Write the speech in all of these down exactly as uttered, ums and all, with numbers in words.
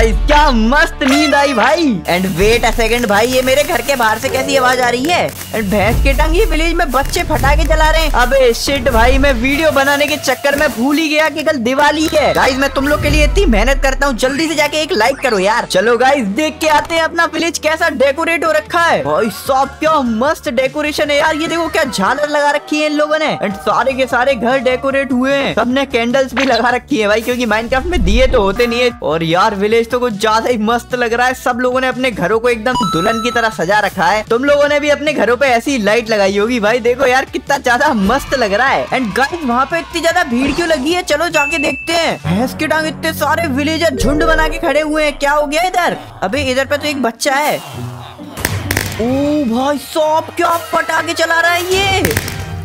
Guys क्या मस्त नींद आई भाई। एंड वेट अ सेकंड भाई, ये मेरे घर के बाहर से कैसी आवाज आ रही है? एंड भैंस के टंग, ये विलेज में बच्चे पटाखे चला रहे हैं। अबे शिट भाई, मैं वीडियो बनाने के चक्कर में भूल ही गया कि कल दिवाली है। गाइस मैं तुम लोग के लिए इतनी मेहनत करता हूँ, जल्दी से जाके एक लाइक करो यार। चलो गाइस देख के आते हैं अपना विलेज कैसा डेकोरेट हो रखा है। भाई सब क्या मस्त डेकोरेशन है यार। ये देखो क्या झालर लगा रखी है इन लोगों ने। एंड सारे के सारे घर डेकोरेट हुए हैं। सबने कैंडल्स भी लगा रखी है भाई, क्योंकि माइनक्राफ्ट में दिए तो होते नहीं है। और यार विलेज तो कुछ ज्यादा ही मस्त लग रहा है। सब लोगों ने अपने घरों को एकदम दुल्हन की तरह सजा रखा है। तुम लोगों ने भी अपने घरों पे ऐसी लाइट लगाई होगी। भाई देखो यार कितना ज्यादा मस्त लग रहा है। एंड गाइस वहाँ पे इतनी ज्यादा भीड़ क्यों लगी है? चलो जाके देखते हैं। भैंस के टांग इतने सारे विलेजर झुंड बना के खड़े हुए हैं। क्या हो गया इधर? अबे इधर पे तो एक बच्चा है। ओ भाई साहब क्या पटाखे चला रहा है ये।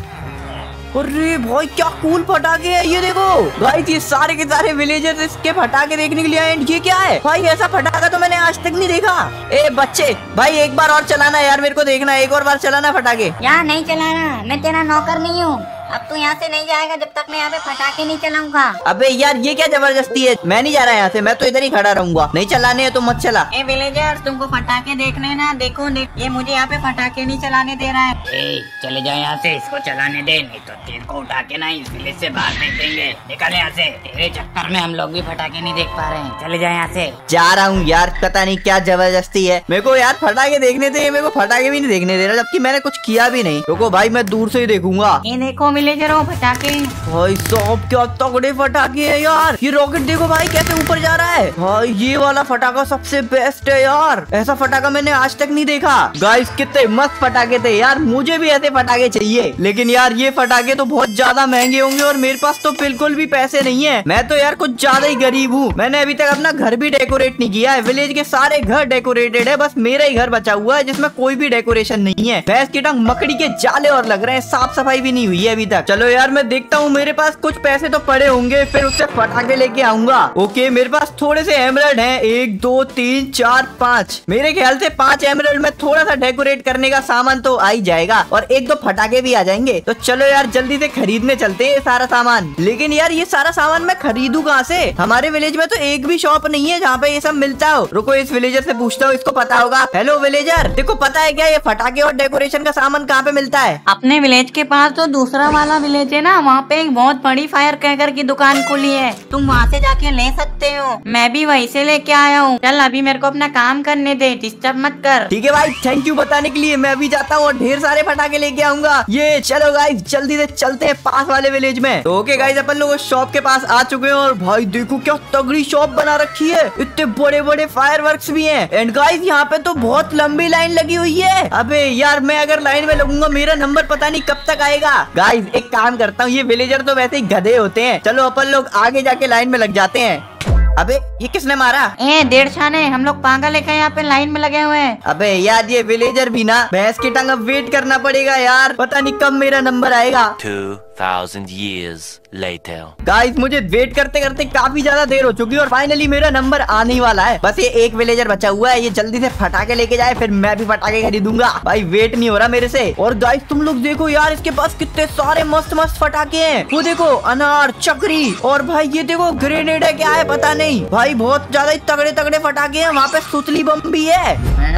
अरे भाई क्या कूल पटाखे है ये देखो। भाई ये सारे के सारे विलेजर्स इसके पटाखे देखने के लिए आए। ये क्या है भाई? ऐसा पटाखा तो मैंने आज तक नहीं देखा। ए बच्चे भाई एक बार और चलाना यार, मेरे को देखना। एक और बार चलाना पटाखे। यार नहीं चलाना, मैं तेरा नौकर नहीं हूँ। अब तू यहाँ से नहीं जाएगा जब तक मैं यहाँ पे पटाखे नहीं चलाऊंगा। अबे यार ये क्या जबरदस्ती है? मैं नहीं जा रहा यहाँ से, मैं तो इधर ही खड़ा रहूंगा। नहीं चलाने है तो मत चला। ए विलेजर्स तुमको पटाखे देखने ना, देखो देख, ये मुझे यहाँ पे पटाखे नहीं चलाने दे रहा है। ए, चले जाओ यहाँ से, इसको चलाने दे, नहीं तो तेरे को उठा के ना इस विलेज से बाहर फेंक देंगे। निकल यहाँ से, तेरे चक्कर में हम लोग भी पटाखे नहीं देख पा रहे हैं। चले जाओ यहाँ से। जा रहा हूँ यार, पता नहीं क्या जबरदस्ती है। मेरे को यार पटाखे देखने थे, मेरे को पटाखे भी नहीं देखने दे रहा, जबकि मैंने कुछ किया भी नहीं। रुको भाई मैं दूर से ही देखूंगा। ये देखो विलेजरों पटाखे। भाई सब क्या तगड़े पटाखे है यार। ये रॉकेट देखो भाई कैसे ऊपर जा रहा है। भाई ये वाला पटाखा सबसे बेस्ट है यार। ऐसा पटाखा मैंने आज तक नहीं देखा। गाइस कितने मस्त पटाखे थे यार। मुझे भी ऐसे पटाखे चाहिए, लेकिन यार ये पटाखे तो बहुत ज्यादा महंगे होंगे और मेरे पास तो बिल्कुल भी पैसे नहीं है। मैं तो यार कुछ ज्यादा ही गरीब हूँ। मैंने अभी तक अपना घर भी डेकोरेट नहीं किया है। विलेज के सारे घर डेकोरेटेड है, बस मेरा ही घर बचा हुआ है जिसमें कोई भी डेकोरेशन नहीं है। भैंस की टांग मकड़ी के जाले और लग रहे हैं, साफ सफाई भी नहीं हुई है अभी तक। चलो यार मैं देखता हूँ, मेरे पास कुछ पैसे तो पड़े होंगे, फिर उससे पटाखे लेके आऊंगा। ओके मेरे पास थोड़े से एमराल्ड हैं, एक दो तीन चार पाँच। मेरे ख्याल से पांच एमराल्ड में थोड़ा सा डेकोरेट करने का सामान तो आ ही जाएगा और एक दो पटाखे भी आ जाएंगे। तो चलो यार जल्दी से खरीदने चलते हैं ये सारा सामान। लेकिन यार ये सारा सामान मैं खरीदूं कहाँ से? हमारे विलेज में तो एक भी शॉप नहीं है जहाँ पे ये सब मिलता हो। रुको इस विलेजर से पूछता हूँ, इसको पता होगा। हेलो विलेजर, देखो पता है क्या ये पटाखे और डेकोरेशन का सामान कहाँ पे मिलता है? अपने विलेज के पास तो दूसरा वाला विलेज है ना, वहाँ पे एक बहुत बड़ी फायर क्रैकर की दुकान खुली है, तुम वहाँ से जाके ले सकते हो। मैं भी वहीं से लेके आया हूँ। चल अभी मेरे को अपना काम करने दे, डिस्टर्ब मत कर। ठीक है भाई, थैंक यू बताने के लिए। मैं अभी जाता हूँ और ढेर सारे पटाखे लेके आऊंगा। ये चलो गाइस जल्दी से चलते हैं पास वाले विलेज में। तो ओके गाइस अपन लोग शॉप के पास आ चुके हैं और भाई देखो क्या तगड़ी शॉप बना रखी है। इतने बड़े बड़े फायरवर्क्स भी हैं। एंड गाइस यहाँ पे तो बहुत लंबी लाइन लगी हुई है। अबे यार मैं अगर लाइन में लगूंगा मेरा नंबर पता नहीं कब तक आएगा। गाइस एक काम करता हूँ, ये विलेजर तो वैसे ही गधे होते हैं। चलो अपन लोग आगे जाके लाइन में लग जाते हैं। अबे ये किसने मारा? ए डेढ़ छाने, हम लोग पागल है क्या? यहाँ पे लाइन में लगे हुए हैं। अबे यार ये विलेजर भी ना, भैंस की टांग अब वेट करना पड़ेगा यार, पता नहीं कब मेरा नंबर आएगा। Two thousand years later. Guys मुझे वेट करते करते काफी ज्यादा देर हो चुकी है और फाइनली मेरा नंबर आने ही वाला है। बस ये एक विलेजर बचा हुआ है, ये जल्दी से पटाखे लेके जाए, फिर मैं भी पटाखे खरीदूंगा। भाई वेट नहीं हो रहा मेरे से। और गाइस तुम लोग देखो यार इसके पास कितने सारे मस्त मस्त पटाखे हैं। वो देखो अनार, चक्री और भाई ये देखो ग्रेनेड है क्या है पता नहीं। भाई बहुत ज्यादा तगड़े तगड़े पटाखे हैं। वहाँ पे सुतली बम भी है।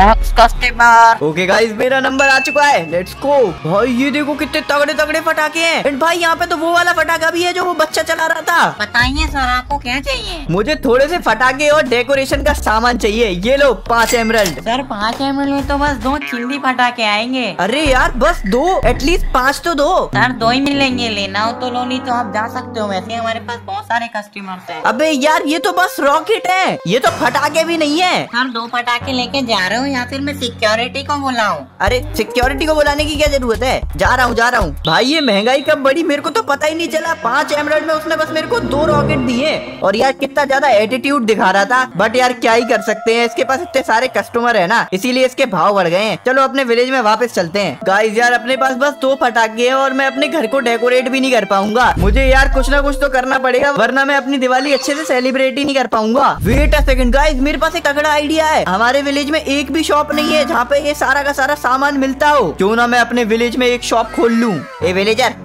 ओके गाइस मेरा नंबर आ चुका है, लेट्स गो। भाई ये देखो कितने तगड़े तगड़े पटाखे हैं। एंड भाई यहाँ पे तो वो वाला पटाखा भी है जो वो बच्चा चला रहा था। बताइए सर आपको क्या चाहिए? मुझे थोड़े से पटाखे और डेकोरेशन का सामान चाहिए। ये लो पाँच एमराल्ड। सर पाँच एमराल्ड में तो बस दो चिल्ली पटाखे आएंगे। अरे यार बस दो, एटलीस्ट पाँच तो दो। सर दो ही मिलेंगे, लेना हो तो लो, नहीं तो आप जा सकते हो। वैसे हमारे पास बहुत सारे कस्टमर्स हैं। अबे यार ये तो बस रॉकेट है, ये तो पटाखे भी नहीं है। सर दो पटाखे लेके जा रहे हो या फिर मैं सिक्योरिटी को बुलाऊं? अरे सिक्योरिटी को बुलाने की क्या जरूरत है? जा रहा हूँ जा रहा हूँ। भाई ये महंगाई कब बढ़ी मेरे को तो पता ही नहीं चला। पांच एमराल्ड में उसने बस मेरे को दो रॉकेट दिए और यार कितना ज्यादा एटीट्यूड दिखा रहा था। बट यार क्या ही कर सकते हैं, इसके पास इतने सारे कस्टमर है ना, इसीलिए इसके भाव बढ़ गए हैं। चलो अपने विलेज में वापस चलते हैं। गाइस यार अपने पास बस दो पटाखे हैं और मैं अपने घर को डेकोरेट भी नहीं कर पाऊंगा। मुझे यार कुछ ना कुछ तो करना पड़ेगा, वरना मैं अपनी दिवाली अच्छे से सेलिब्रेट ही नहीं कर पाऊंगा। वेट अ सेकंड गाइस, मेरे पास एक तगड़ा आइडिया है। हमारे विलेज में एक भी शॉप नहीं है जहाँ पे ये सारा का सारा सामान मिलता हो। क्यों ना मैं अपने विलेज में एक शॉप खोल लूं। ए विलेजर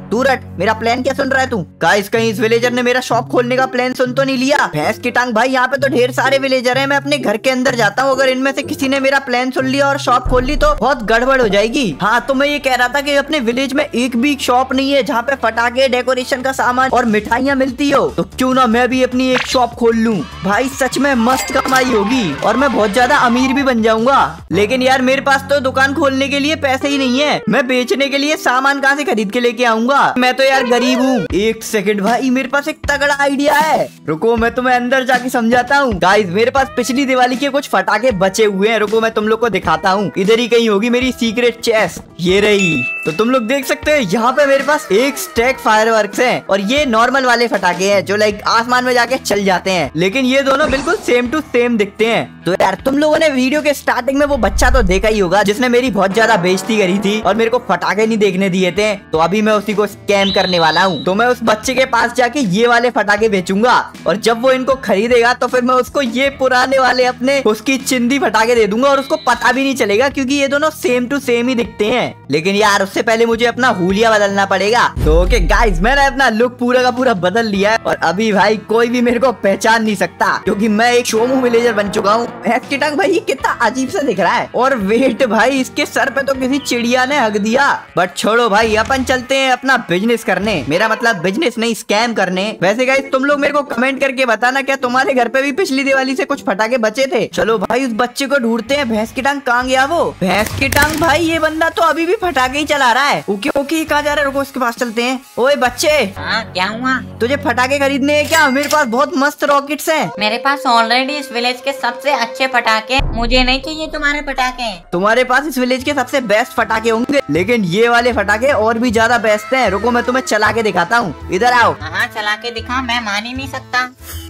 तू रट, मेरा प्लान क्या सुन रहा है तू? गाइस कहीं इस विलेजर ने मेरा शॉप खोलने का प्लान सुन तो नहीं लिया? भैंस की टांग भाई, यहाँ पे तो ढेर सारे विलेजर हैं, मैं अपने घर के अंदर जाता हूँ। अगर इनमें से किसी ने मेरा प्लान सुन लिया और शॉप खोल ली तो बहुत गड़बड़ हो जाएगी। हाँ तो मैं ये कह रहा था कि अपने विलेज में एक भी शॉप नहीं है जहाँ पे पटाखे, डेकोरेशन का सामान और मिठाइयाँ मिलती हो, तो क्यों ना मैं भी अपनी एक शॉप खोल लूँ। भाई सच में मस्त कमाई होगी और मैं बहुत ज्यादा अमीर भी बन जाऊंगा। लेकिन यार मेरे पास तो दुकान खोलने के लिए पैसे ही नहीं है, मैं बेचने के लिए सामान कहाँ से खरीद के लेके आऊंगा? मैं तो यार गरीब हूँ। एक सेकंड भाई, मेरे पास एक तगड़ा आइडिया है, रुको मैं तुम्हें अंदर जाके समझाता हूँ। गाइस मेरे पास पिछली दिवाली के कुछ पटाखे बचे हुए हैं, रुको मैं तुम लोग को दिखाता हूँ। इधर ही कहीं होगी मेरी सीक्रेट चेस्ट, ये रही। तो तुम लोग देख सकते हैं यहाँ पे मेरे पास एक स्टैक फायरवर्क्स है और ये नॉर्मल वाले पटाखे हैं जो लाइक आसमान में जाके चल जाते हैं, लेकिन ये दोनों बिल्कुल सेम टू सेम दिखते हैं। तो यार तुम लोगों ने वीडियो के स्टार्टिंग में वो बच्चा तो देखा ही होगा जिसने मेरी बहुत ज्यादा बेइज्जती करी थी और मेरे को पटाखे नहीं देखने दिए थे, तो अभी मैं उसी को स्कैम करने वाला हूँ। तो मैं उस बच्चे के पास जाके ये वाले पटाखे बेचूंगा और जब वो इनको खरीदेगा तो फिर मैं उसको ये पुराने वाले अपने उसकी चिंदी पटाखे दे दूंगा और उसको पता भी नहीं चलेगा क्योंकि ये दोनों सेम टू सेम ही दिखते हैं। लेकिन यार उससे पहले मुझे अपना हुलिया बदलना पड़ेगा। तो ओके गाइस, मैंने अपना लुक पूरा का पूरा बदल लिया है और अभी भाई कोई भी मेरे को पहचान नहीं सकता क्योंकि मैं एक शोमू विलेजर बन चुका हूँ। भैंस की टांग भाई ये कितना अजीब सा दिख रहा है और वेट भाई इसके सर पे तो किसी चिड़िया ने हक दिया। बट छोड़ो भाई, अपन चलते हैं अपना बिजनेस करने, मेरा मतलब बिजनेस नहीं स्कैम करने। वैसे गाइस तुम लोग मेरे को कमेंट करके बताना क्या तुम्हारे घर पे भी पिछली दिवाली से कुछ पटाखे बचे थे? चलो भाई उस बच्चे को ढूंढते हैं। भैंस की टांग कहाँ गया वो? भैंस की टांग भाई ये बंदा तो अभी भी पटाखे ही चला रहा है। ओके ओके कहाँ जा रहा है? रुको उसके पास चलते हैं। ओए बच्चे, हाँ क्या हुआ? तुझे पटाखे खरीदने हैं क्या? मेरे पास बहुत मस्त रॉकेट्स हैं। मेरे पास ऑलरेडी इस विलेज के सबसे अच्छे पटाखे, मुझे नहीं चाहिए तुम्हारे पटाखे। तुम्हारे पास इस विलेज के सबसे बेस्ट पटाखे होंगे लेकिन ये वाले पटाखे और भी ज्यादा बेस्ट हैं। रुको मैं तुम्हें चला के दिखाता हूँ, इधर आओ। हाँ चला के दिखा, मैं मान ही नहीं सकता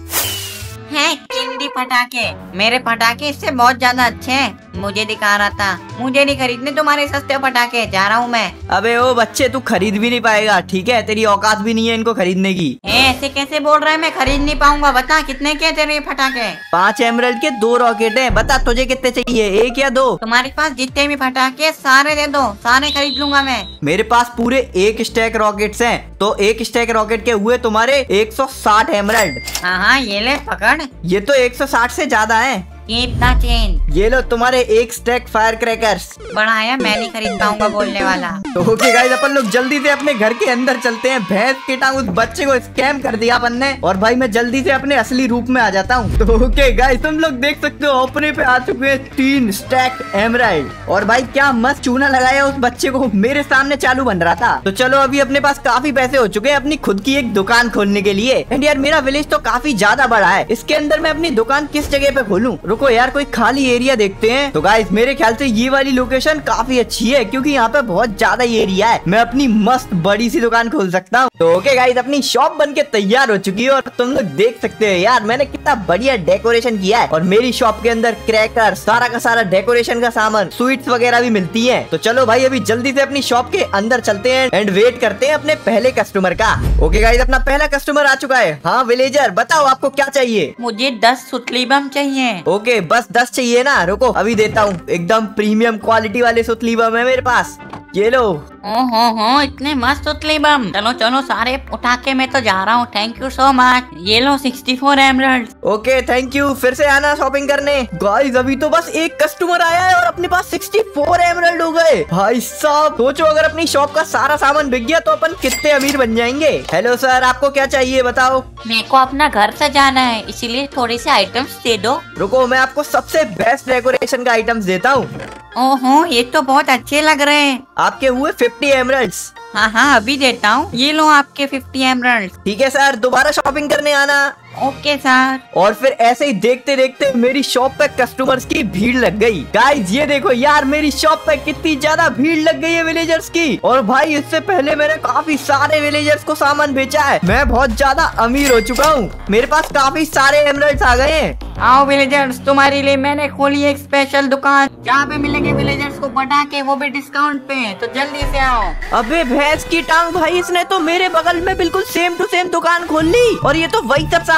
है। चिंदी पटाखे, मेरे पटाखे इससे बहुत ज्यादा अच्छे हैं। मुझे दिखा रहा था, मुझे नहीं खरीदने तुम्हारे सस्ते पटाखे, जा रहा हूँ मैं। अबे ओ बच्चे, तू खरीद भी नहीं पाएगा, ठीक है? तेरी औकात भी नहीं है इनको खरीदने की। ए, ऐसे कैसे बोल रहा है? मैं खरीद नहीं पाऊंगा। बता कितने के तेरे पटाखे? पाँच एमरल्ड के दो रॉकेट हैं। बता तुझे कितने चाहिए, एक या दो? तुम्हारे पास जितने भी पटाखे सारे दे दो, सारे खरीद लूंगा मैं। मेरे पास पूरे एक स्टैक रॉकेट्स हैं, तो एक स्टैक रॉकेट के हुए तुम्हारे एक सौ साठ एमरल्ड। हाँ हाँ ये ले पकड़। ये तो एक सौ साठ से ज्यादा है। इतना चेन, ये लो तुम्हारे एक स्टैक फायर क्रैकर्स। बड़ा आया, मैं नहीं खरीद पाऊंगा बोलने वाला। तो ओके गाइस, अपन लोग जल्दी से अपने घर के अंदर चलते हैं। भैंस की टांग उस बच्चे को स्कैम कर दिया अपन ने और भाई मैं जल्दी से अपने असली रूप में आ जाता हूँ। तो ओके गाइस, तुम लोग देख सकते हो अपने पे आ चुके हैं तीन स्टैक एमराल्ड और भाई क्या मस्त चूना लगाया उस बच्चे को, मेरे सामने चालू बन रहा था। तो चलो अभी अपने पास काफी पैसे हो चुके हैं अपनी खुद की एक दुकान खोलने के लिए। एंड यार मेरा विलेज तो काफी ज्यादा बड़ा है, इसके अंदर मैं अपनी दुकान किस जगह पे खोलूँ? रुको यार कोई खाली एरिया देखते हैं। तो गाइस मेरे ख्याल से ये वाली लोकेशन काफी अच्छी है क्योंकि यहाँ पे बहुत ज्यादा एरिया है, मैं अपनी मस्त बड़ी सी दुकान खोल सकता हूँ। तो ओके गाइस, अपनी शॉप बनके तैयार हो चुकी है और तुम लोग देख सकते हो यार मैंने कितना बढ़िया डेकोरेशन किया है और मेरी शॉप के अंदर क्रैकर, सारा का सारा डेकोरेशन का सामान, स्वीट्स वगैरह भी मिलती है। तो चलो भाई अभी जल्दी से अपनी शॉप के अंदर चलते हैं एंड वेट करते हैं अपने पहले कस्टमर का। ओके गाइस, अपना पहला कस्टमर आ चुका है। हाँ विलेजर, बताओ आपको क्या चाहिए? मुझे दस सुतली बम चाहिए। ओके बस दस चाहिए ना? रुको अभी देता हूँ, एकदम प्रीमियम क्वालिटी वाले सुतली बम है मेरे पास, ये लो। ओहो हो, इतने मस्त सुतली बम। चलो चलो सारे उठा के मैं तो जा रहा हूँ। Thank you so much. ये लो sixty four emerald. Okay thank you, फिर से आना शॉपिंग करने। गाइस अभी तो बस एक कस्टमर आया है और अपने पास सिक्सटी फोर एमरल्ड हो गए। भाई साहब सोचो अगर अपनी शॉप का सारा सामान बिक गया तो अपन कितने अमीर बन जाएंगे। हेलो सर, आपको क्या चाहिए बताओ? मेरे को अपना घर सजाना है, इसीलिए थोड़े से आइटम्स दे दो। रुको मैं आपको सबसे बेस्ट डेकोरेशन का आइटम्स देता हूँ। ओहो ये तो बहुत अच्छे लग रहे हैं। आपके हुए फिफ्टी एमरल्ड्स। हाँ हाँ अभी देता हूँ, ये लो आपके फिफ्टी एमरल्ड। ठीक है सर, दोबारा शॉपिंग करने आना। Okay sir. और फिर ऐसे ही देखते देखते मेरी शॉप पे कस्टमर्स की भीड़ लग गई। गाइस ये देखो यार मेरी शॉप पे कितनी ज्यादा भीड़ लग गई है विलेजर्स की। और भाई इससे पहले मैंने काफी सारे विलेजर्स को सामान बेचा है, मैं बहुत ज्यादा अमीर हो चुका हूँ, मेरे पास काफी सारे एमरल्ड्स आ गए हैं। आओ विलेजर्स, तुम्हारे लिए मैंने खोली एक स्पेशल दुकान जहाँ पे मिलेंगे विलेजर्स को पटाखे, वो भी डिस्काउंट पे, तो जल्दी से आओ। अबे भैंस की टांग भाई, इसने तो मेरे बगल में बिल्कुल सेम टू सेम दुकान खोल ली और ये तो वही सब सामान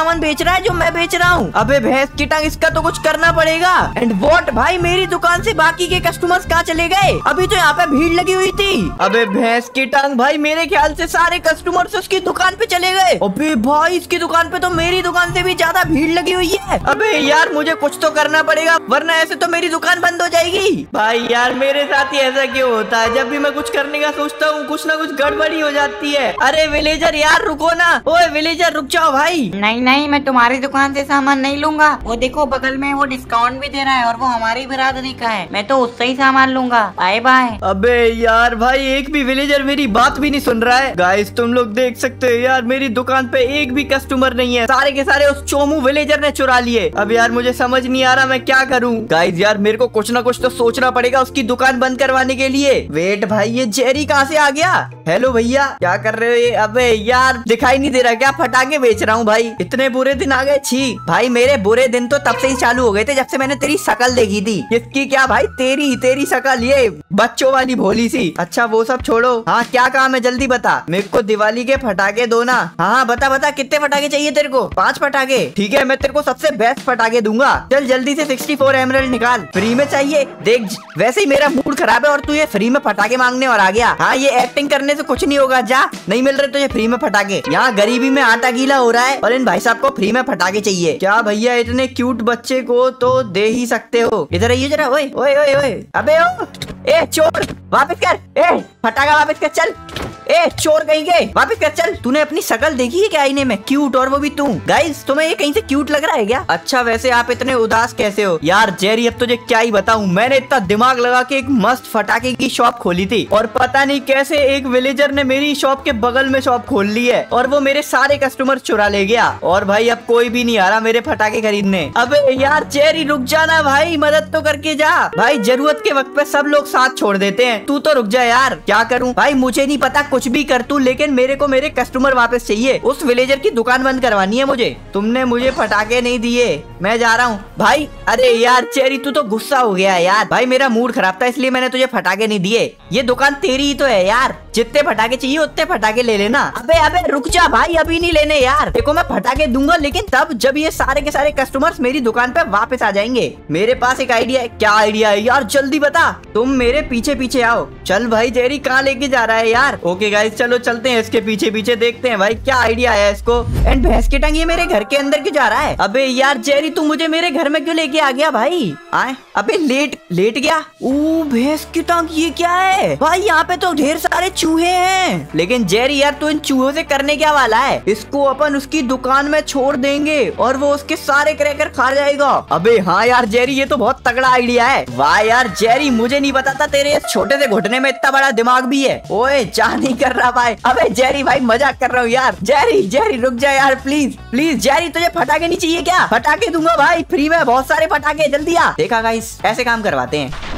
सामान बेच रहा है जो मैं बेच रहा हूँ। अबे भैंस की टांग, इसका तो कुछ करना पड़ेगा। एंड वॉट भाई, मेरी दुकान से बाकी के कस्टमर्स कहाँ चले गए? अभी तो यहाँ पे भीड़ लगी हुई थी। अबे भैंस की टांग भाई, मेरे ख्याल से सारे कस्टमर्स उसकी दुकान पे चले गए। अबे भाई, इसकी दुकान पे तो मेरी दुकान से भी ज्यादा भीड़ लगी हुई है। अबे यार, मुझे कुछ तो करना पड़ेगा, वरना ऐसे तो मेरी दुकान बंद हो जाएगी। भाई यार, मेरे साथ ही ऐसा क्यों होता है? जब भी मैं कुछ करने का सोचता हूँ, कुछ ना कुछ गड़बड़ी हो जाती है। अरे विलेजर यार, रुको ना। ओए विलेजर, रुक जाओ भाई। नहीं नहीं, मैं तुम्हारी दुकान से सामान नहीं लूंगा। वो देखो बगल में वो डिस्काउंट भी दे रहा है और वो हमारी बिरादरी का है। मैं तो उससे ही सामान लूंगा। Bye bye. अबे यार भाई, एक भी विलेजर मेरी बात भी नहीं सुन रहा है। गाइस, तुम लोग देख सकते हो यार, मेरी दुकान पे एक भी कस्टमर नहीं है। सारे के सारे उस चोमू विलेजर ने चुरा लिए। अब यार मुझे समझ नहीं आ रहा मैं क्या करूँ। गाइस यार, मेरे को कुछ ना कुछ तो सोचना पड़ेगा उसकी दुकान बंद करवाने के लिए। वेट भाई, ये जेरी कहाँ से आ गया? हेलो भैया, क्या कर रहे हो ये? अबे यार, दिखाई नहीं दे रहा क्या? फटाके बेच रहा हूँ भाई। इतने बुरे दिन आ गए। छी भाई, मेरे बुरे दिन तो तब से ही चालू हो गए थे जब से मैंने तेरी शकल देखी थी। इसकी क्या भाई, तेरी तेरी शकल, ये बच्चों वाली भोली सी। अच्छा वो सब छोड़ो, हाँ क्या काम है जल्दी बता। मेरे को दिवाली के फटाके दो ना। हाँ बता बता, कितने फटाके चाहिए तेरे को? पांच फटाके, ठीक है, मैं तेरे को सबसे बेस्ट फटाके दूंगा। चल जल्दी से सिक्सटी फोर एमरल्ड निकाल। फ्री में चाहिए? देख, वैसे ही मेरा मूड खराब है और तू ये फ्री में फटाके मांगने और आ गया। हाँ, ये एक्टिंग करने से कुछ नहीं होगा। जा, नहीं मिल रहे तुझे फ्री में फटाके। यहाँ गरीबी में आटा गीला हो रहा है और इन भाई साहब को फ्री में फटाके चाहिए। क्या भैया, इतने क्यूट बच्चे को तो दे ही सकते हो। इधर आइए जरा। ओए ओए ओए ओए, अबे ओ, ए चोर, वापस कर। ए फटाका वापस कर, चल। ए चोर कहीं गए, वापस कर चल। तूने अपनी शकल देखी है क्या आईने में? क्यूट, और वो भी तू। गाइस, तुम्हें ये कहीं से क्यूट लग रहा है क्या? अच्छा, वैसे आप इतने उदास कैसे हो यार? जेरी, अब तुझे क्या ही बताऊं, मैंने इतना दिमाग लगा के एक मस्त फटाके की शॉप खोली थी और पता नहीं कैसे एक विलेजर ने मेरी शॉप के बगल में शॉप खोल ली है और वो मेरे सारे कस्टमर चुरा ले गया। और भाई अब कोई भी नहीं आ रहा मेरे फटाके खरीदने। अबे यार जेरी, रुक जाना भाई, मदद तो करके जा भाई। जरूरत के वक्त पे सब लोग साथ छोड़ देते हैं, तू तो रुक जा यार। क्या करूं भाई, मुझे नहीं पता, कुछ भी कर तू, लेकिन मेरे को मेरे कस्टमर वापस चाहिए। उस विलेजर की दुकान बंद करवानी है मुझे। तुमने मुझे फटाके नहीं दिए, मैं जा रहा हूँ भाई। अरे यार चेरी, तू तो गुस्सा हो गया यार। भाई मेरा मूड खराब था इसलिए मैंने तुझे फटाके नहीं दिए। ये दुकान तेरी ही तो है यार, जितने फटाके चाहिए उतने फटाके ले लेना। अबे अबे रुक जा भाई, अभी नहीं लेने यार। देखो मैं फटाके दूंगा, लेकिन तब जब ये सारे के सारे कस्टमर्स मेरी दुकान पे वापस आ जाएंगे। मेरे पास एक आइडिया है। क्या आइडिया है यार? जल्दी बता। तुम मेरे पीछे पीछे आओ। चल भाई जेरी, कहाँ लेके जा रहा है यार? ओके गाइस, चलो चलते हैं इसके पीछे पीछे, देखते हैं भाई क्या आइडिया आया इसको। एंड भैंस की टंग, ये मेरे घर के अंदर क्यों जा रहा है? अबे यार जेरी, तू मुझे मेरे घर में क्यों लेके आ गया भाई? आए, अबे लेट लेट गया। ओ भैंस की टंग, ये क्या है भाई? यहाँ पे तो ढेर सारे चूहे हैं। लेकिन जेरी यार, तू इन चूहों से करने क्या वाला है? इसको अपन उसकी दुकान में छोड़ देंगे और वो उसके सारे क्रैकर खा जाएगा। अबे हाँ यार जेरी, ये तो बहुत तगड़ा आइडिया है। वाह यार जेरी, मुझे नहीं पता था तेरे इस छोटे से घुटने में इतना बड़ा दिमाग भी है। ओए जा नहीं कर रहा भाई। अबे जेरी भाई, मजाक कर रहा हूँ यार। जेरी जेरी रुक जा यार, प्लीज प्लीज। जेरी तुझे फटाके नहीं चाहिए क्या? फटाके दूंगा भाई फ्री में, बहुत सारे फटाके, जल्दी आ। देखा गाइस, ऐसे काम करवाते हैं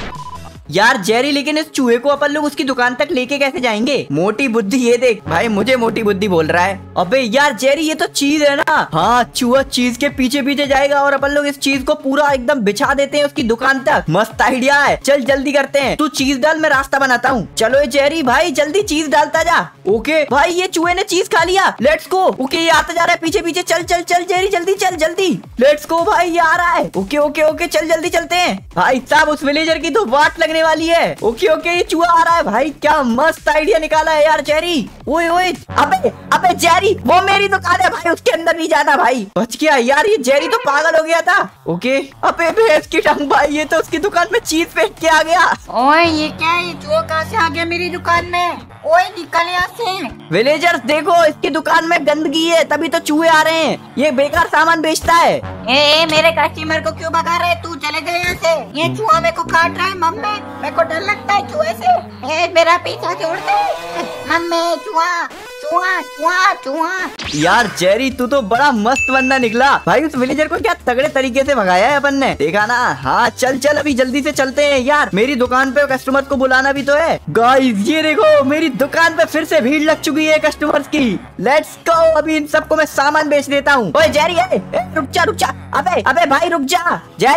यार जेरी। लेकिन इस चूहे को अपन लोग उसकी दुकान तक लेके कैसे जाएंगे? मोटी बुद्धि, ये देख भाई, मुझे मोटी बुद्धि बोल रहा है। अबे यार जेरी, ये तो चीज है ना। हाँ, चूहा चीज के पीछे पीछे जाएगा और अपन लोग इस चीज को पूरा एकदम बिछा देते हैं उसकी दुकान तक। मस्त आइडिया है, चल जल्दी करते हैं। तू चीज डाल, मैं रास्ता बनाता हूँ। चलो जेरी भाई, जल्दी चीज डालता जा। ओके भाई, ये चूहे ने चीज खा लिया। Let's go. ओके, ये आता जा रहा है पीछे पीछे। चल चल चल जेरी, जल्दी चल जल्दी। लेट्स गो भाई, ये आ रहा है। ओके ओके ओके, चल जल्दी चलते हैं भाई साहब। उस विलेजर की तो वाट लगने वाली है। ओके ओके, ये चूहा आ रहा है भाई। क्या मस्त आइडिया निकाला है यार जेरी। ओए ओए, अबे अबे जेरी, वो मेरी दुकान है भाई, उसके अंदर नहीं जाना भाई। बच गया यार, ये जेरी तो पागल हो गया था। ओके, अबे भैंस की टंग भाई, ये तो उसकी दुकान में चीज फेंक के आ गया। ओए ये क्या है? ये चूहा कहाँ से आ गया मेरी दुकान में? ओए निकल यहाँ से। विलेजर्स देखो, इसकी दुकान में गंदगी है, तभी तो चूहे आ रहे हैं। ये बेकार सामान बेचता है। ए, ए मेरे कस्टमर को क्यों भगा रहे? तू चले गए यहाँ से। ये चूहा मेरे को काट रहा है मम्मी, मेरे को डर लगता है चूहे से। ए, मेरा पीछा छोड़ दे मम्मी। चूहा चूहा चूहा चूहा। यार जेरी, तू तो बड़ा मस्त बंदा निकला भाई। उस विलेजर को क्या तगड़े तरीके से भगाया है अपन ने, देखा ना। हाँ चल चल, अभी जल्दी से चलते हैं यार। मेरी दुकान पे कस्टमर को बुलाना भी तो है। गाइस ये देखो, मेरी दुकान पे फिर से भीड़ लग चुकी है कस्टमर्स की। लेट्स गो, अभी इन सबको मैं सामान बेच देता हूँ। ओए जेरी, ए, ए, रुक जा रुक जा। अबे अबे भाई रुक जा जेरी।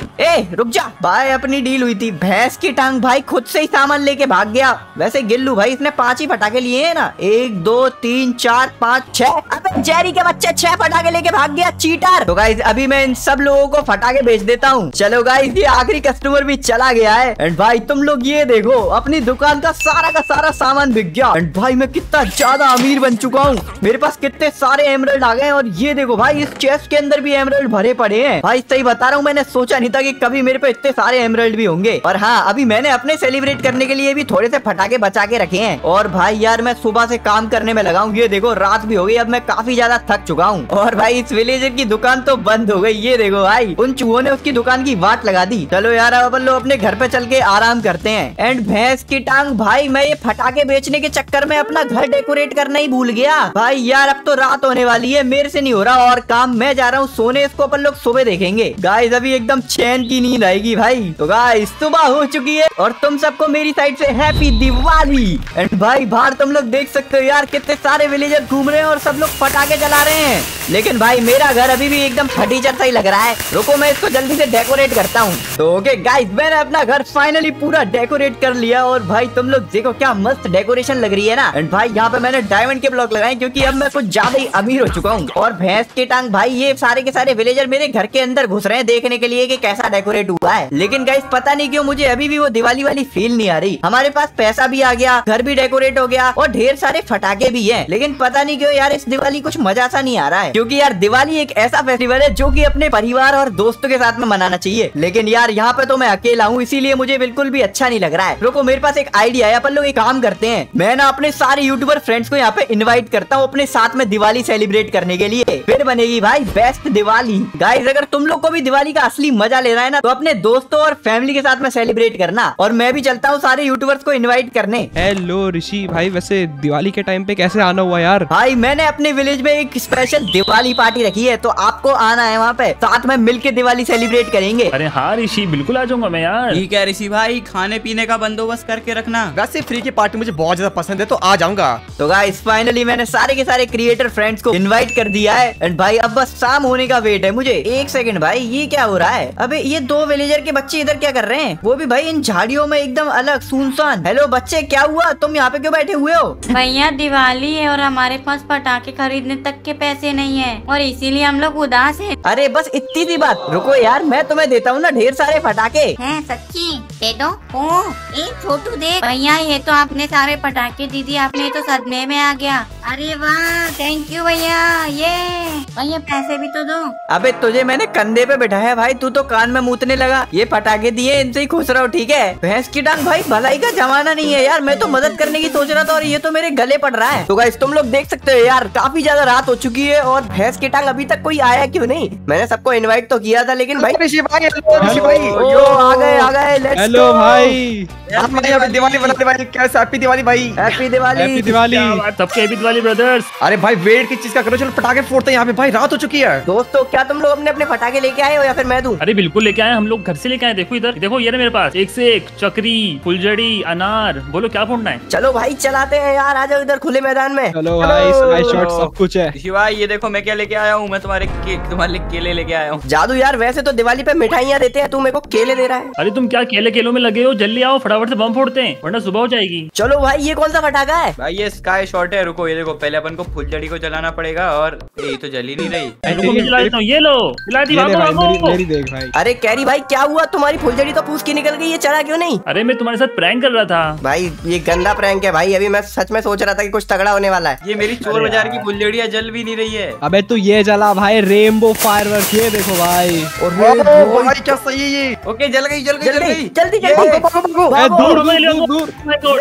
ए रुक जा भाई, अपनी डील हुई थी। भैंस की टांग भाई खुद से ही सामान लेके भाग गया। वैसे गिल्लू भाई इसने पांच ही पटाखे लिए हैं ना, एक दो तीन चार पाँच छह। अबे जेरी के बच्चे छह पटाखे लेके भाग गया, चीटर। तो गाइस अभी मैं इन सब लोगों को पटाखे बेच देता हूँ। चलो गाइस ये आखिरी कस्टमर भी चला गया है। एंड भाई तुम लोग ये देखो, अपनी दुकान का सारा का सारा सामान बिक गया। एंड भाई मैं कितना ज्यादा अमीर बन चुका हूँ, मेरे पास कितने सारे एमराल्ड आ गए। और ये देखो भाई इस चेस्ट के अंदर भी एमराल्ड भरे पड़े हैं। भाई सही बता रहा हूँ, मैंने सोचा नहीं था कि कभी मेरे पे इतने सारे एमराल्ड भी होंगे। और हाँ अभी मैंने अपने सेलिब्रेट करने के लिए भी थोड़े से पटाखे बचा के रखे हैं। और भाई यार मैं सुबह से काम करने में लगा हूँ, ये देखो रात भी हो गई, अब मैं काफी ज्यादा थक चुका हूँ। और भाई इस विलेजर की दुकान तो बंद हो गई, ये देखो भाई उन चूहों ने उसकी दुकान की वाट लगा दी। चलो यार अब अपन लोग अपने घर पे चल के आराम करते हैं। एंड भैंस की टांग भाई मैं ये पटाखे बेचने के चक्कर में अपना घर डेकोरेट करना ही भूल गया। भाई यार अब तो रात होने वाली है, मेरे से नहीं हो रहा और काम, मैं जा रहा हूँ सोने। इसको अपन लोग सुबह देखेंगे। गाइस अभी एकदम चैन की नींद आएगी भाई। तो गाइस सुबह हो चुकी है और तुम सबको मेरी साइड से हैप्पी दिवाली। एंड भाई बाहर तुम लोग देख सकते हो यार कितने सारे विलेजर घूम रहे हैं और सब लोग पटाखे जला रहे हैं। लेकिन भाई मेरा घर अभी भी एकदम फटीचर सा ही लग रहा है। रुको मैं इसको जल्दी से डेकोरेट करता हूँ। तो ओके गाइस मैंने अपना घर फाइनली पूरा डेकोरेट कर लिया। और भाई तुम लोग देखो क्या मस्त डेकोरेशन लग रही है ना। एंड भाई यहाँ पे मैंने डायमंड के ब्लॉक लगाए क्योंकि अब मैं कुछ ज्यादा ही अमीर हो चुका हूँ। और भैंस की टांग भाई ये सारे के सारे विलेजर मेरे घर के अंदर घुस रहे हैं देखने के लिए कि कैसा डेकोरेट हुआ है। लेकिन गाइस पता नहीं क्यों मुझे अभी भी वो दिवाली वाली फील नहीं आ रही। हमारे पास पैसा भी आ गया, घर भी डेकोरेट हो गया और ढेर सारे फटाके भी हैं। लेकिन पता नहीं क्यों यार इस दिवाली कुछ मजा सा नहीं आ रहा है। क्योंकि यार दिवाली एक ऐसा फेस्टिवल है जो कि अपने परिवार और दोस्तों के साथ में मनाना चाहिए। लेकिन यार यहाँ पे तो मैं अकेला हूँ, इसीलिए मुझे बिल्कुल भी अच्छा नहीं लग रहा है। रुको मेरे पास एक आइडिया है, अपन लोग एक काम करते हैं, मैं ना अपने सारे यूट्यूबर फ्रेंड्स को यहाँ पे इनवाइट करता हूँ अपने साथ में दिवाली सेलिब्रेट करने के लिए। फिर बनेगी भाई बेस्ट दिवाली। गाइस अगर तुम लोग को भी दिवाली का असली मजा लेना है ना तो अपने दोस्तों और फैमिली के साथ में सेलिब्रेट करना। और मैं भी चलता हूँ सारे यूट्यूबर्स को इनवाइट करने। हेलो ऋषि भाई, वैसे दिवाली के टाइम पे कैसे आना हुआ यार? भाई मैंने अपने विलेज में एक स्पेशल दिवाली पार्टी रखी है, तो आपको आना है वहाँ पे, साथ में मिलके दिवाली सेलिब्रेट करेंगे। अरे हाँ ऋषि बिल्कुल आ जाऊंगा मैं यार। ठीक है ऋषि भाई, खाने पीने का बंदोबस्त करके रखना। वैसे फ्री की पार्टी मुझे बहुत ज्यादा पसंद है तो आ जाऊंगा। तो गाइस फाइनली मैंने सारे के सारे क्रिएटर फ्रेंड्स को इनवाइट कर दिया है। एंड भाई अब बस शाम होने का वेट है मुझे। एक सेकंड भाई ये क्या हो रहा है? अबे ये दो विलेजर के बच्चे इधर क्या कर रहे हैं? वो भी भाई इन झाड़ियों में एकदम अलग सुनसान। हेलो बच्चे क्या हुआ, तुम यहाँ पे क्यों बैठे हुए हो? भैया दिवाली है और हमारे पास पटाखे खरीदने तक के पैसे नहीं है और इसीलिए हम लोग उदास हैं। अरे बस इतनी सी बात, रुको यार मैं तुम्हें देता हूँ ना ढेर सारे पटाखे। हैं सच्ची? दे दो। ओ ए छोटू देख भैया, ये तो आपने सारे पटाखे दीदी, आपने तो सदमे में आ गया। अरे वाह थैंक यू भैया। ये भैया पैसे भी तो दो। अबे तुझे मैंने कंधे पे बैठाया भाई, तू तो कान में मूतने लगा। ये पटाखे दिए, इनसे ही खुश रहो ठीक है। भैंस की टांग भाई भलाई का जमाना नहीं है यार, मैं तो मदद करने की सोच रहा था और ये तो मेरे गले पड़ रहा है। तो गाइस तुम लोग देख सकते हो यार काफी ज्यादा रात हो चुकी है और भैंस की टांग अभी तक कोई आया क्यों नहीं? मैंने सबको इनवाइट तो किया था लेकिन भाई ऋषि भाई, हेलो ऋषि भाई, ओ, आ गए आ गए, लेट्स हेलो गो। भाई, हमारे यहाँ पे दिवाली मनाते भाई। कैसे हैप्पी दिवाली भाई। हैप्पी दिवाली। हैप्पी दिवाली। सबके हैप्पी दिवाली ब्रदर्स। अरे भाई वेट की चीज का करो, चलो पटाखे फोड़ते हैं यहाँ पे भाई, रात हो चुकी है। दोस्तों क्या तुम लोग अपने अपने पटाखे लेके आए हो या फिर मैं दूं? अरे बिल्कुल लेके आए, हम लोग घर से लेके आए। देखो इधर देखो, ये ना मेरे पास एक से एक चक्री, फुलझड़ी, अनार, बोलो क्या फोड़ना है? चलो भाई चलाते हैं यार, आ जाओ इधर खुले मैदान में। चलो भाई, स्काई शॉट सब कुछ है। ऋषि भाई ये देखो मैं क्या लेके आया हूँ, मैं तुम्हारे के, तुम्हारे लिए केले लेके आया हूँ। जादू यार वैसे तो दिवाली पे मिठाइयाँ देते हैं, तू मेरे को केले दे रहा है। अरे तुम क्या केले केलों में लगे हो? जल्दी आओ फटाफट से बम फोड़ते हैं वरना सुबह हो जाएगी। चलो भाई ये कौन सा पटाखा है? भाई ये स्काई शॉट है। रुको ये देखो, पहले अपन को फुलझड़ी को जलाना पड़ेगा और ये तो जल ही नहीं रही। रुको मैं जला देता हूँ, ये लो जला दी। ये ले भागो भाई, मेरी, भागो। मेरी देख भाई। अरे कैरी भाई क्या हुआ, तुम्हारी फुलझड़ी तो फूस की निकल गई, ये चढ़ा क्यों नहीं? अरे मैं तुम्हारे साथ प्रैंक कर रहा था। भाई ये गंदा प्रैंक है भाई, अभी मैं सच में सोच रहा था कि कुछ तगड़ा होने वाला है। ये मेरी चोर बाजार की फुलझड़ियाँ जल भी नहीं रही है। अबे तू ये जला भाई, रेनबो फायरवर्क, ये देखो भाई। और भाई क्या सही है ये। ओके जल गई जल गई जल गई। जल्दी जल्दी ए, दूर दूर दूर दूर।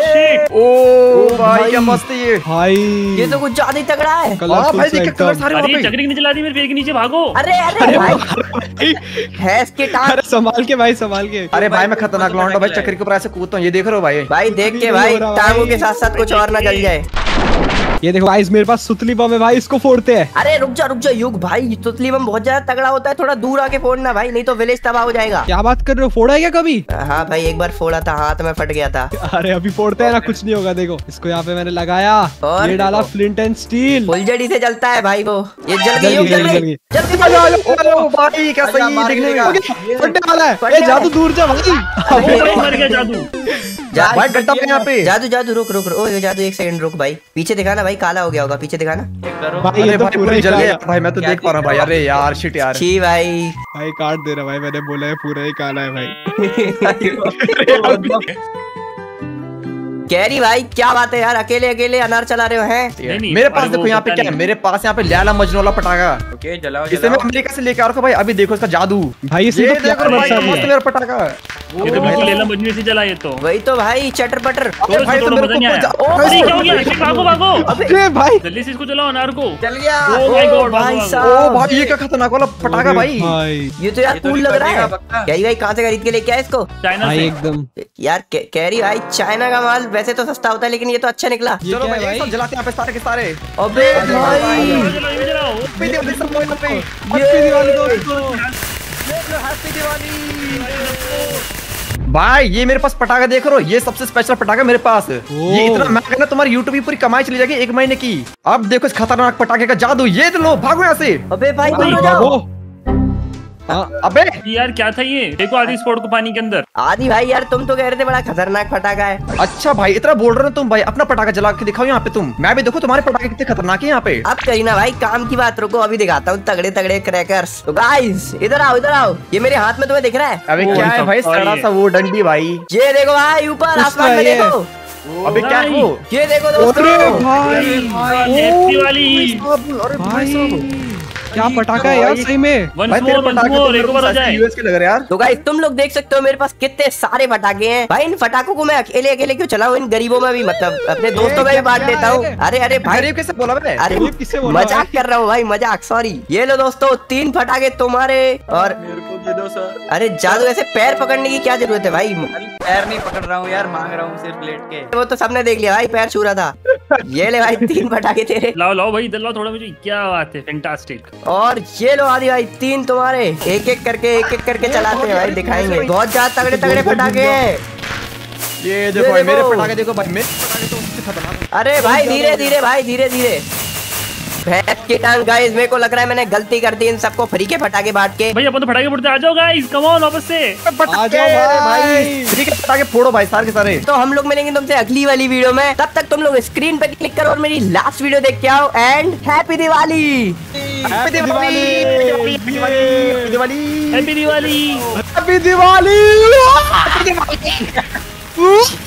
ओ भाई क्या मस्त है ये भाई, ये तो कुछ ज्यादा ही तगड़ा है। हाँ भाई देखिए कलर सारे वहाँ अरे पे। चक्री के नीचे ला दी, मेरे पेड़ के नीचे भागो। अरे अरे भाई भैंस की टांग। अरे संभाल के भाई, संभाल के। अरे भाई मैं खतरनाक लौंडा भाई, चक्कर के ऊपर ऐसे कूदता हूँ, ये देख रहे हो भाई। भाई देख के भाई टांगों के साथ साथ कुछ और ना जल जाए। ये देखो गाइस मेरे पास सुतली बम है भाई, इसको फोड़ते हैं। अरे रुक जा रुक जा युग भाई, तुतली बम बहुत ज्यादा तगड़ा होता है, थोड़ा दूर आके फोड़ना भाई, नहीं तो विलेज तबाह हो जाएगा। क्या बात कर रहे हो, फोड़ा है क्या कभी? हाँ भाई एक बार फोड़ा था, हाथ में फट गया था। अरे अभी फोड़ते हैं ना, कुछ नहीं होगा। देखो इसको यहाँ पे मैंने लगाया और ये डाला फ्लिंट एंड स्टील, फुलझड़ी से जलता है भाई वो। ये जल जल गई गई, जल जल गई गई। जल्दी भाई क्या सही दिखने में फटने वाला है। ए, जादू दूर जा भाई। ओ भाई मर गया जादू। भाई गड्ढा पे यहाँ पे जादू जादू रुक रुक ओ जादू एक सेकंड रुक भाई, पीछे दिखाना भाई, काला हो गया होगा, पीछे दिखाना भाई अरे ये तो भाई पूरा पूरी ही जल गया काला। भाई, मैं तो देख पा रहा हूँ भाई। अरे यार शिट यार। छी भाई। भाई काट दे रहा भाई, मैंने बोला है पूरा ही काला है भाई। कैरी भाई क्या बात है यार, अकेले अकेले अनार चला रहे हो हैं? नहीं, नहीं, मेरे पास अरे देखो वो यहाँ पे पता क्या है, नहीं। मेरे पास यहाँ पे लैला मजनू वाला पटाखा, ओके जलाओ जिसे मैं जलाओ। अमेरिका से लेके आ रहा हूँ भाई। अभी देखो इसका जादू भाई इसने ये तो क्या देखो भाई बरसा मस्त दिया। मेरा पटाखा। ये तो बिल्कुल लेला मजनू से जला ये तो। वही तो भाई चटर पटर। थोड़ा भाई सा तो थोड़ा मेरे मजा नहीं को आया। कुछ- अरे क्या हो गया, शिट, भागो भागो। अरे भाई जल्दी से इसको जलाओ अनार को। चल गया। ओ माय गॉड भाई भागो साहब। ओ भाई ये क्या खतरनाक वाला पटाखा भाई। भाई ये तो यार ये तो कूल नहीं लग रहा बजेगा है। पक्का। कैरी भाई कहाँ से खरीद के लेके आए इसको? चाइना भाई से। एकदम यार कै- कैरी भाई चाइना का माल वैसे तो सस्ता होता है, लेकिन ये तो अच्छा निकला। ये चलो क्या है भाई भाई? सब जलाते हैं यहाँ पे सारे के सारे। अबे भाई जलाओ, जलाओ, ये भी जलाओ। पे दे दे सब लोग पे। हैप्पी दिवाली दोस्तों। भाई ये मेरे पास पटाखा देख रहे हो, ये सबसे स्पेशल पटाखा मेरे पास। ये इतना महंगा ना, तुम्हारी यूट्यूब की पूरी कमाई चली जाएगी एक महीने की। अब देखो इस खतरनाक पटाखे का जादू। ये तो लो भागो यहाँ से। अबे भाई भाई, दूर हो जाओ। भागो। हाँ अबे यार क्या था ये, देखो आदि स्पोर्ट को पानी के अंदर। आदि भाई यार तुम तो कह रहे थे बड़ा खतरनाक पटाखा है। अच्छा भाई इतना बोल रहे हो तुम भाई, अपना पटाखा जला के दिखाओ यहाँ पे तुम। मैं भी देखो तुम्हारे पटाखे कितने खतरनाक है यहाँ पे। अब करीना भाई काम की बात रुको, अभी दिखाता हूँ तगड़े तगड़े क्रैकर्स। तो गाइस इधर आओ इधर आओ, ये मेरे हाथ में तुम्हें दिख रहा है? अबे ओ, क्या है तो- भाई, और सड़ा ये- सा वो डंडी भाई। ये देखो भाई ऊपर कुछ आसमान में तो है ये। देखो। अबे क्या है नहीं। वो? ये देखो अरे दोस्तों। भाई हैप्पी वाली। अरे भाई भाई क्या पटाखा है यार सही में। वन भाई तेरे मोर वन पटाखे तो मोर मेरे एक को बार हो साइज के जाए। यूएस के लग रहे हैं यार। तो गाइस तुम लोग देख सकते हो मेरे पास कितने सारे पटाखे हैं भाई। इन पटाखों को मैं अकेले अकेले क्यों चलाऊं, इन गरीबों में भी, मतलब अपने दोस्तों में भी बांट देता हूँ। अरे अरे भाई गरीब कैसे बोला मैंने? अरे गरीब किससे बोला मजाक कर रहा हूँ भाई, मजाक, सॉरी। ये लो दोस्तों तीन पटाखे तुम्हारे। और मेरे को दे दो सर। अरे जादू ऐसे पैर पकड़ने की क्या जरूरत है भाई? पैर नहीं पकड़ रहा हूँ यार, मांग रहा हूँ सिर्फ लेट के। वो तो सबने देख लिया भाई, पैर छू रहा था। ये ले भाई तीन पटाखे तेरे। लाओ लाओ भाई इधर लाओ थोड़ा मुझे, क्या बात है, फैंटास्टिक। और ये लो आदि भाई तीन तुम्हारे। एक एक करके एक एक करके चलाते हैं भाई, दिखाएंगे। बहुत ज्यादा तगड़े तगड़े पटाखे हैं। ये देखो भाई देखो। मेरे पटाखे देखो भाई, मेरे पटाखे तो उससे खतरनाक है। अरे भाई धीरे धीरे भाई धीरे धीरे। भैंस की टांग गाइस, मेरे को लग रहा है मैंने गलती कर दी इन सबको फ्री के पटाखे बांट के। भाई अपन तो फटाके फोड़ते, आ जाओ गाइस, कम ऑन वापस से। आ जाओ भाई। फ्री के पटाखे फोड़ो भाई सारे के सारे। तो हम लोग मिलेंगे तुमसे अगली वाली वीडियो में, तब तक तुम लोग स्क्रीन पे क्लिक करो और मेरी लास्ट वीडियो देख के आओ। And happy Diwali. Happy Diwali. Happy Diwali. Happy Diwali. Happy Diwali.